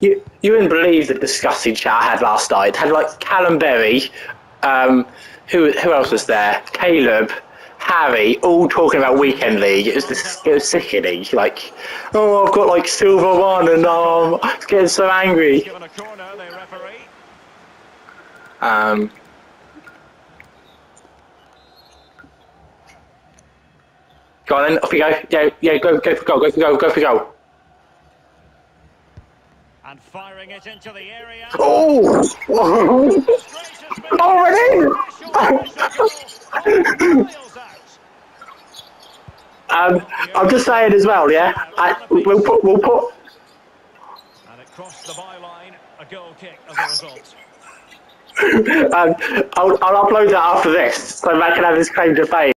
You wouldn't believe the disgusting chat I had last night. I had like Callum Berry, who else was there? Caleb, Harry, all talking about weekend league. It was sickening. Like, oh, I've got like silver one, and it's getting so angry. Go on then, off you go. Yeah, go for goal, go for goal. And firing it into the area. Oh! Already? I'm just saying as well, yeah. We'll put. And it crossed the byline. A goal kick as a result. I'll upload that after this, so I can have his claim to fame.